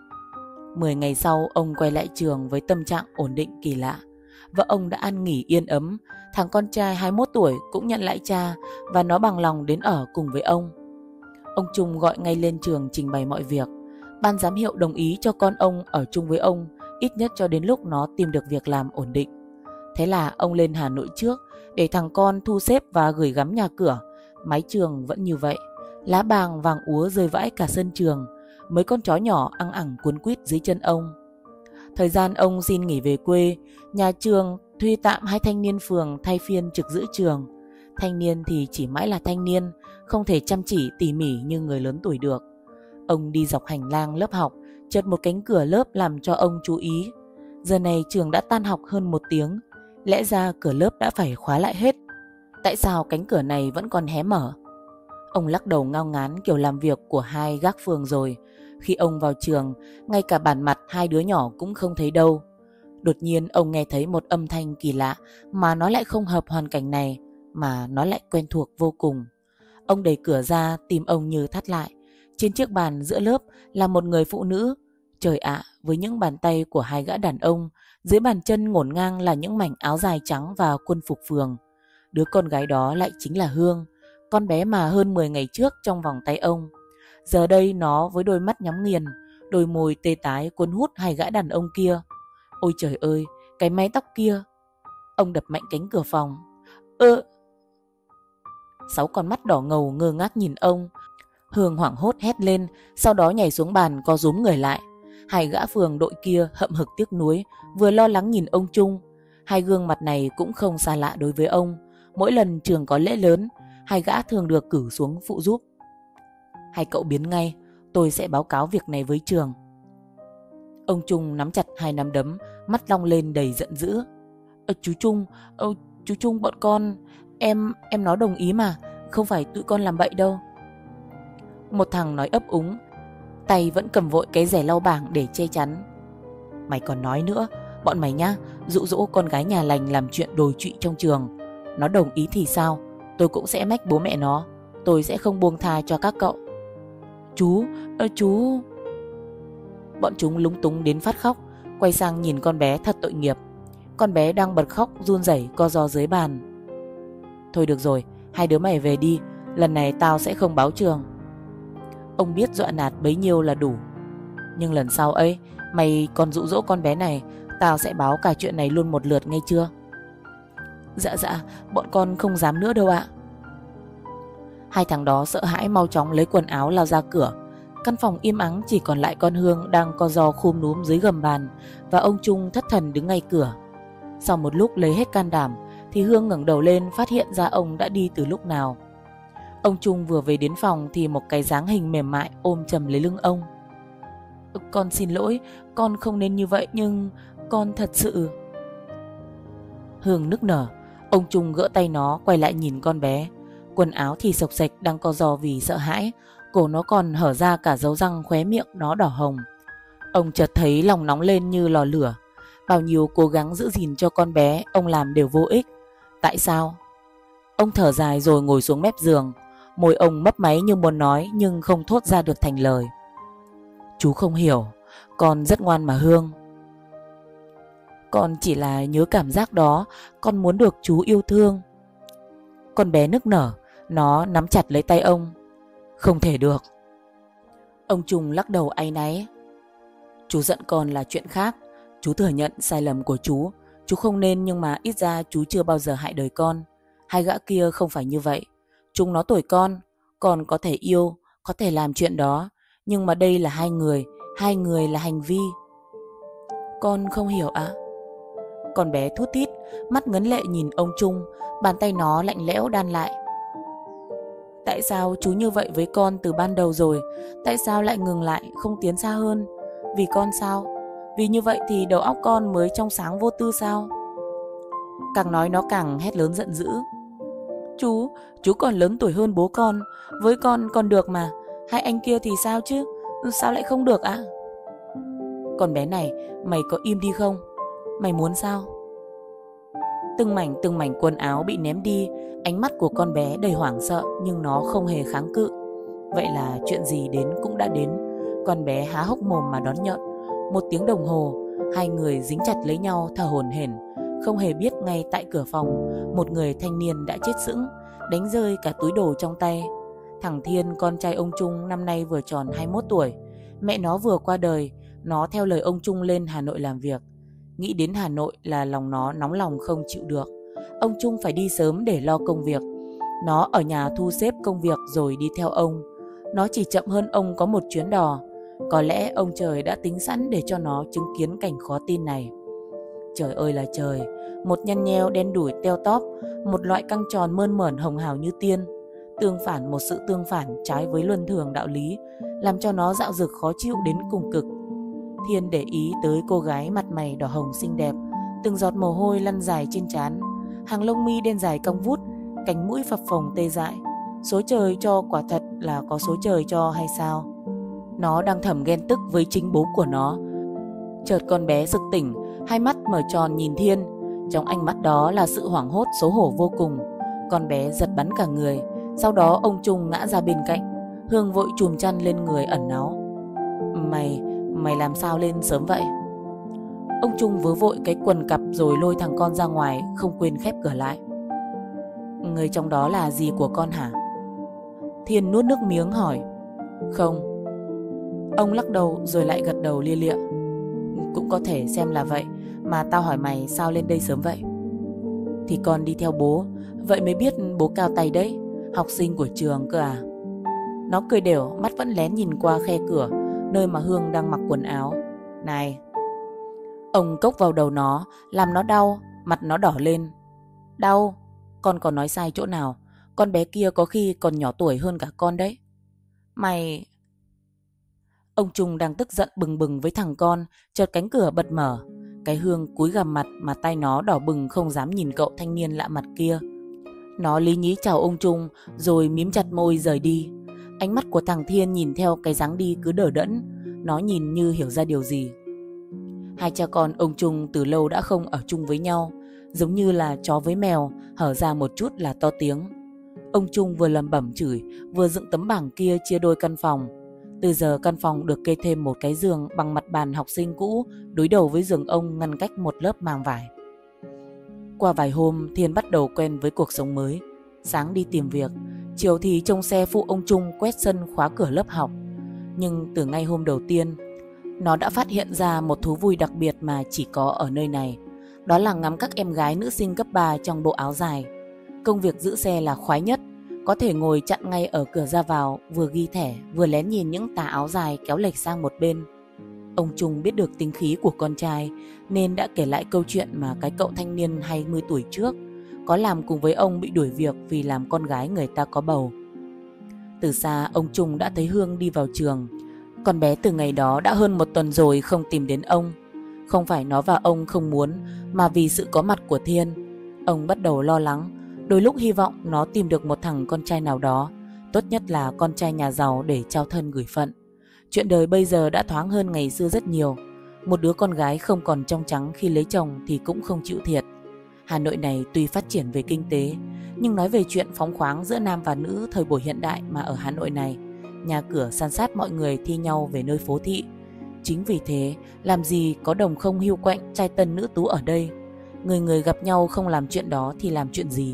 10 ngày sau, ông quay lại trường với tâm trạng ổn định kỳ lạ. Vợ ông đã ăn nghỉ yên ấm. Thằng con trai 21 tuổi cũng nhận lại cha, và nó bằng lòng đến ở cùng với ông. Ông Trung gọi ngay lên trường trình bày mọi việc. Ban giám hiệu đồng ý cho con ông ở chung với ông, ít nhất cho đến lúc nó tìm được việc làm ổn định. Thế là ông lên Hà Nội trước để thằng con thu xếp và gửi gắm nhà cửa. Mái trường vẫn như vậy, lá bàng vàng úa rơi vãi cả sân trường. Mấy con chó nhỏ ăng ẳng cuốn quýt dưới chân ông. Thời gian ông xin nghỉ về quê, nhà trường thuê tạm 2 thanh niên phường thay phiên trực giữ trường. Thanh niên thì chỉ mãi là thanh niên, không thể chăm chỉ tỉ mỉ như người lớn tuổi được. Ông đi dọc hành lang lớp học, chợt một cánh cửa lớp làm cho ông chú ý. Giờ này trường đã tan học hơn 1 tiếng. Lẽ ra cửa lớp đã phải khóa lại hết. Tại sao cánh cửa này vẫn còn hé mở? Ông lắc đầu ngao ngán kiểu làm việc của 2 gác phường rồi. Khi ông vào trường, ngay cả bản mặt 2 đứa nhỏ cũng không thấy đâu. Đột nhiên ông nghe thấy một âm thanh kỳ lạ, mà nó lại không hợp hoàn cảnh này, mà nó lại quen thuộc vô cùng. Ông đẩy cửa ra, tim ông như thắt lại. Trên chiếc bàn giữa lớp là một người phụ nữ. Trời ạ, với những bàn tay của 2 gã đàn ông, dưới bàn chân ngổn ngang là những mảnh áo dài trắng và quân phục phường. Đứa con gái đó lại chính là Hương, con bé mà hơn 10 ngày trước trong vòng tay ông. Giờ đây nó với đôi mắt nhắm nghiền, đôi môi tê tái cuốn hút 2 gã đàn ông kia. Ôi trời ơi, cái mái tóc kia. Ông đập mạnh cánh cửa phòng. 6 con mắt đỏ ngầu ngơ ngác nhìn ông. Hương hoảng hốt hét lên, sau đó nhảy xuống bàn co rúm người lại. 2 gã phường đội kia hậm hực tiếc nuối, vừa lo lắng nhìn ông Trung. Hai gương mặt này cũng không xa lạ đối với ông. Mỗi lần trường có lễ lớn, hai gã thường được cử xuống phụ giúp. Hai cậu biến ngay, tôi sẽ báo cáo việc này với trường. Ông Trung nắm chặt hai nắm đấm, mắt long lên đầy giận dữ. Chú Trung, chú Trung, bọn con, em nói đồng ý mà, không phải tụi con làm bậy đâu. Một thằng nói ấp úng, tay vẫn cầm vội cái rẻ lau bảng để che chắn. Mày còn nói nữa, bọn mày nhá, dụ dỗ con gái nhà lành làm chuyện đồi trụy trong trường. Nó đồng ý thì sao, tôi cũng sẽ mách bố mẹ nó, tôi sẽ không buông tha cho các cậu. Chú... Bọn chúng lúng túng đến phát khóc, quay sang nhìn con bé thật tội nghiệp. Con bé đang bật khóc run rẩy co ro dưới bàn. Thôi được rồi, hai đứa mày về đi, lần này tao sẽ không báo trường. Ông biết dọa nạt bấy nhiêu là đủ. Nhưng lần sau ấy, mày còn dụ dỗ con bé này, tao sẽ báo cả chuyện này luôn một lượt nghe chưa? Dạ, bọn con không dám nữa đâu ạ. Hai thằng đó sợ hãi mau chóng lấy quần áo lao ra cửa. Căn phòng im ắng chỉ còn lại con Hương đang co ro khum núm dưới gầm bàn, và ông Trung thất thần đứng ngay cửa. Sau một lúc lấy hết can đảm thì Hương ngẩng đầu lên, phát hiện ra ông đã đi từ lúc nào. Ông Trung vừa về đến phòng thì một cái dáng hình mềm mại ôm chầm lấy lưng ông. Con xin lỗi, con không nên như vậy, nhưng con thật sự... Hương nức nở. Ông Trung gỡ tay nó, quay lại nhìn con bé. Quần áo thì xộc xệch, đang co ro vì sợ hãi. Cổ nó còn hở ra cả dấu răng, khóe miệng nó đỏ hồng. Ông chợt thấy lòng nóng lên như lò lửa. Bao nhiêu cố gắng giữ gìn cho con bé ông làm đều vô ích. Tại sao? Ông thở dài rồi ngồi xuống mép giường. Môi ông mấp máy như muốn nói, nhưng không thốt ra được thành lời. Chú không hiểu, con rất ngoan mà Hương. Con chỉ là nhớ cảm giác đó, con muốn được chú yêu thương. Con bé nức nở, nó nắm chặt lấy tay ông. Không thể được. Ông Trung lắc đầu áy náy. Chú giận con là chuyện khác. Chú thừa nhận sai lầm của chú. Chú không nên, nhưng mà ít ra chú chưa bao giờ hại đời con. Hai gã kia không phải như vậy. Chúng nó tuổi con có thể yêu, có thể làm chuyện đó. Nhưng mà đây là hai người là hành vi. Con không hiểu ạ. Con bé thút thít, mắt ngấn lệ nhìn ông Trung, bàn tay nó lạnh lẽo đan lại. Tại sao chú như vậy với con từ ban đầu rồi? Tại sao lại ngừng lại, không tiến xa hơn? Vì con sao? Vì như vậy thì đầu óc con mới trong sáng vô tư sao? Càng nói nó càng hét lớn giận dữ. Chú còn lớn tuổi hơn bố con. Với con còn được mà. Hai anh kia thì sao chứ? Sao lại không được ạ? Con bé này, mày có im đi không? Mày muốn sao? Từng mảnh quần áo bị ném đi. Ánh mắt của con bé đầy hoảng sợ, nhưng nó không hề kháng cự. Vậy là chuyện gì đến cũng đã đến. Con bé há hốc mồm mà đón nhận. 1 tiếng đồng hồ, hai người dính chặt lấy nhau thở hổn hển. Không hề biết ngay tại cửa phòng, một người thanh niên đã chết sững, đánh rơi cả túi đồ trong tay. Thằng Thiên, con trai ông Trung, năm nay vừa tròn 21 tuổi. Mẹ nó vừa qua đời. Nó theo lời ông Trung lên Hà Nội làm việc. Nghĩ đến Hà Nội là lòng nó nóng lòng không chịu được. Ông Trung phải đi sớm để lo công việc. Nó ở nhà thu xếp công việc rồi đi theo ông. Nó chỉ chậm hơn ông có 1 chuyến đò. Có lẽ ông trời đã tính sẵn để cho nó chứng kiến cảnh khó tin này. Trời ơi là trời, một nhăn nheo đen đủi teo tóp, một loại căng tròn mơn mởn hồng hào như tiên. Một sự tương phản trái với luân thường đạo lý, làm cho nó dạo dực khó chịu đến cùng cực. Thiên để ý tới cô gái mặt mày đỏ hồng xinh đẹp, từng giọt mồ hôi lăn dài trên trán, hàng lông mi đen dài cong vút, cánh mũi phập phồng tê dại. Số trời cho, quả thật là có số trời cho hay sao? Nó đang thầm ghen tức với chính bố của nó. Chợt con bé sực tỉnh, hai mắt mở tròn nhìn Thiên. Trong ánh mắt đó là sự hoảng hốt xấu hổ vô cùng. Con bé giật bắn cả người. Sau đó ông Trung ngã ra bên cạnh. Hương vội chùm chăn lên người ẩn náu. Mày làm sao lên sớm vậy? Ông Trung vớ vội cái quần cặp rồi lôi thằng con ra ngoài, không quên khép cửa lại. Người trong đó là gì của con hả? Thiên nuốt nước miếng hỏi. Không. Ông lắc đầu rồi lại gật đầu lia lịa. Cũng có thể xem là vậy. Mà tao hỏi mày sao lên đây sớm vậy? Thì con đi theo bố. Vậy mới biết bố cao tay đấy. Học sinh của trường cơ à? Nó cười đều, mắt vẫn lén nhìn qua khe cửa, nơi mà Hương đang mặc quần áo. Này! Ông cốc vào đầu nó, làm nó đau. Mặt nó đỏ lên. Đau? Con có nói sai chỗ nào? Con bé kia có khi còn nhỏ tuổi hơn cả con đấy. Mày... Ông Trung đang tức giận bừng bừng với thằng con, chợt cánh cửa bật mở. Cái Hương cúi gằm mặt mà tay nó đỏ bừng không dám nhìn cậu thanh niên lạ mặt kia. Nó lý nhí chào ông Trung rồi mím chặt môi rời đi. Ánh mắt của thằng Thiên nhìn theo cái dáng đi cứ đờ đẫn. Nó nhìn như hiểu ra điều gì. Hai cha con ông Trung từ lâu đã không ở chung với nhau, giống như là chó với mèo, hở ra một chút là to tiếng. Ông Trung vừa lẩm bẩm chửi, vừa dựng tấm bảng kia chia đôi căn phòng. Từ giờ căn phòng được kê thêm một cái giường bằng mặt bàn học sinh cũ, đối đầu với giường ông ngăn cách một lớp màng vải. Qua vài hôm, Thiên bắt đầu quen với cuộc sống mới. Sáng đi tìm việc, chiều thì trông xe phụ ông Trung quét sân khóa cửa lớp học. Nhưng từ ngay hôm đầu tiên, nó đã phát hiện ra một thú vui đặc biệt mà chỉ có ở nơi này. Đó là ngắm các em gái nữ sinh cấp 3 trong bộ áo dài. Công việc giữ xe là khoái nhất. Có thể ngồi chặn ngay ở cửa ra vào, vừa ghi thẻ, vừa lén nhìn những tà áo dài kéo lệch sang một bên. Ông Trung biết được tính khí của con trai, nên đã kể lại câu chuyện mà cái cậu thanh niên 20 tuổi trước có làm cùng với ông bị đuổi việc vì làm con gái người ta có bầu. Từ xa, ông Trung đã thấy Hương đi vào trường. Con bé từ ngày đó đã hơn 1 tuần rồi không tìm đến ông. Không phải nó và ông không muốn, mà vì sự có mặt của Thiên. Ông bắt đầu lo lắng, đôi lúc hy vọng nó tìm được một thằng con trai nào đó, tốt nhất là con trai nhà giàu để trao thân gửi phận. Chuyện đời bây giờ đã thoáng hơn ngày xưa rất nhiều. Một đứa con gái không còn trong trắng khi lấy chồng thì cũng không chịu thiệt. Hà Nội này tuy phát triển về kinh tế, nhưng nói về chuyện phóng khoáng giữa nam và nữ thời buổi hiện đại mà ở Hà Nội này, nhà cửa san sát mọi người thi nhau về nơi phố thị. Chính vì thế, làm gì có đồng không hiu quạnh trai tân nữ tú ở đây. Người người gặp nhau không làm chuyện đó thì làm chuyện gì?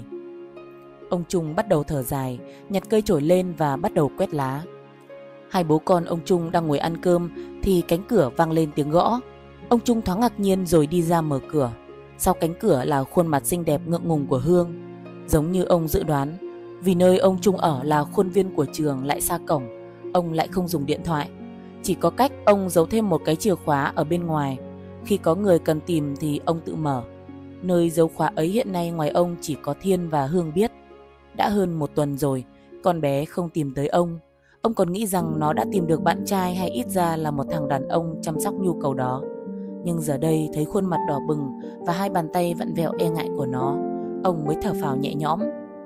Ông Trung bắt đầu thở dài, nhặt cây chổi lên và bắt đầu quét lá. Hai bố con ông Trung đang ngồi ăn cơm thì cánh cửa vang lên tiếng gõ. Ông Trung thoáng ngạc nhiên rồi đi ra mở cửa. Sau cánh cửa là khuôn mặt xinh đẹp ngượng ngùng của Hương. Giống như ông dự đoán, vì nơi ông Trung ở là khuôn viên của trường lại xa cổng, ông lại không dùng điện thoại. Chỉ có cách ông giấu thêm một cái chìa khóa ở bên ngoài. Khi có người cần tìm thì ông tự mở. Nơi giấu khóa ấy hiện nay ngoài ông chỉ có Thiên và Hương biết. Đã hơn 1 tuần rồi, con bé không tìm tới ông. Ông còn nghĩ rằng nó đã tìm được bạn trai hay ít ra là một thằng đàn ông chăm sóc nhu cầu đó. Nhưng giờ đây thấy khuôn mặt đỏ bừng và hai bàn tay vặn vẹo e ngại của nó, ông mới thở phào nhẹ nhõm.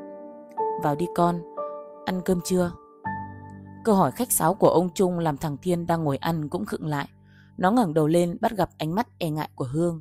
Vào đi con, ăn cơm chưa? Câu hỏi khách sáo của ông Trung làm thằng Thiên đang ngồi ăn cũng khựng lại. Nó ngẩng đầu lên bắt gặp ánh mắt e ngại của Hương.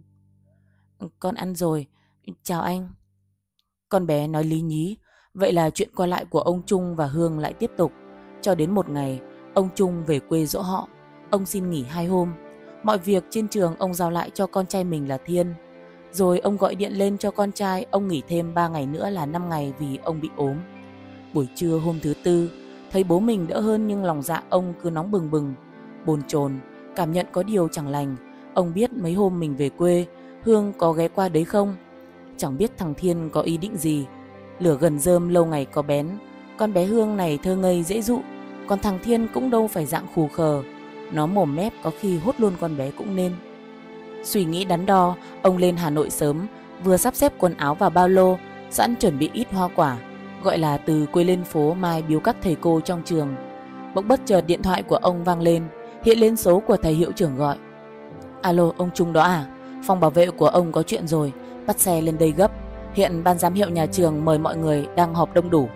Con ăn rồi, chào anh. Con bé nói lý nhí. Vậy là chuyện qua lại của ông Trung và Hương lại tiếp tục. Cho đến một ngày, ông Trung về quê giỗ họ. Ông xin nghỉ 2 hôm. Mọi việc trên trường ông giao lại cho con trai mình là Thiên. Rồi ông gọi điện lên cho con trai ông nghỉ thêm 3 ngày nữa là 5 ngày vì ông bị ốm. Buổi trưa hôm thứ Tư, thấy bố mình đỡ hơn nhưng lòng dạ ông cứ nóng bừng bừng, bồn chồn, cảm nhận có điều chẳng lành. Ông biết mấy hôm mình về quê, Hương có ghé qua đấy không? Chẳng biết thằng Thiên có ý định gì. Lửa gần rơm lâu ngày có bén. Con bé Hương này thơ ngây dễ dụ, còn thằng Thiên cũng đâu phải dạng khù khờ. Nó mồm mép có khi hốt luôn con bé cũng nên. Suy nghĩ đắn đo, ông lên Hà Nội sớm, vừa sắp xếp quần áo vào ba lô, sẵn chuẩn bị ít hoa quả, gọi là từ quê lên phố mai biếu các thầy cô trong trường. Bỗng bất chợt điện thoại của ông vang lên, hiện lên số của thầy hiệu trưởng gọi. Alo, ông Trung đó à? Phòng bảo vệ của ông có chuyện rồi, bắt xe lên đây gấp. Hiện ban giám hiệu nhà trường mời mọi người đang họp đông đủ.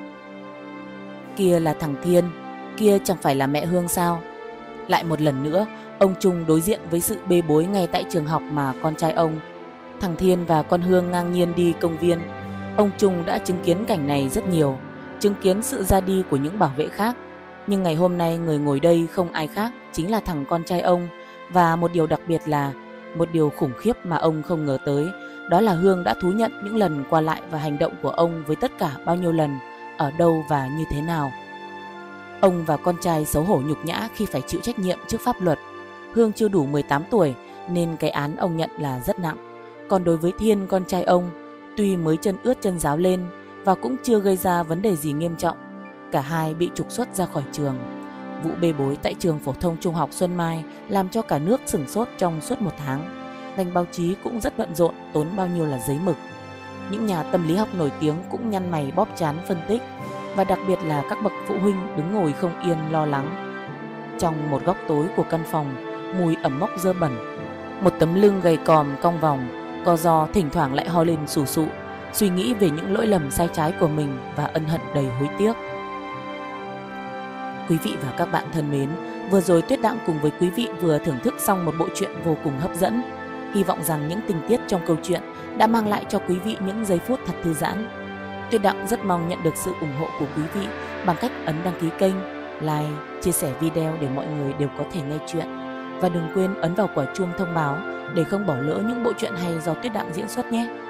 Kia là thằng Thiên, kia chẳng phải là mẹ Hương sao? Lại một lần nữa, ông Trung đối diện với sự bê bối ngay tại trường học mà con trai ông. Thằng Thiên và con Hương ngang nhiên đi công viên. Ông Trung đã chứng kiến cảnh này rất nhiều, chứng kiến sự ra đi của những bảo vệ khác. Nhưng ngày hôm nay người ngồi đây không ai khác, chính là thằng con trai ông. Và một điều đặc biệt là, một điều khủng khiếp mà ông không ngờ tới, đó là Hương đã thú nhận những lần qua lại và hành động của ông với tất cả bao nhiêu lần, ở đâu và như thế nào. Ông và con trai xấu hổ nhục nhã khi phải chịu trách nhiệm trước pháp luật. Hương chưa đủ 18 tuổi nên cái án ông nhận là rất nặng. Còn đối với Thiên, con trai ông, tuy mới chân ướt chân ráo lên và cũng chưa gây ra vấn đề gì nghiêm trọng, cả hai bị trục xuất ra khỏi trường. Vụ bê bối tại trường phổ thông trung học Xuân Mai làm cho cả nước sửng sốt trong suốt 1 tháng. ngành báo chí cũng rất bận rộn, tốn bao nhiêu là giấy mực. Những nhà tâm lý học nổi tiếng cũng nhăn mày bóp trán phân tích, và đặc biệt là các bậc phụ huynh đứng ngồi không yên lo lắng. Trong một góc tối của căn phòng, mùi ẩm mốc dơ bẩn, một tấm lưng gầy còm cong vòng, co ro thỉnh thoảng lại ho lên sù sụ, suy nghĩ về những lỗi lầm sai trái của mình và ân hận đầy hối tiếc. Quý vị và các bạn thân mến, vừa rồi Tuyết Đặng cùng với quý vị vừa thưởng thức xong một bộ truyện vô cùng hấp dẫn. Hy vọng rằng những tình tiết trong câu chuyện đã mang lại cho quý vị những giây phút thật thư giãn. Tuyết Đặng rất mong nhận được sự ủng hộ của quý vị bằng cách ấn đăng ký kênh, like, chia sẻ video để mọi người đều có thể nghe chuyện. Và đừng quên ấn vào quả chuông thông báo để không bỏ lỡ những bộ truyện hay do Tuyết Đặng diễn xuất nhé.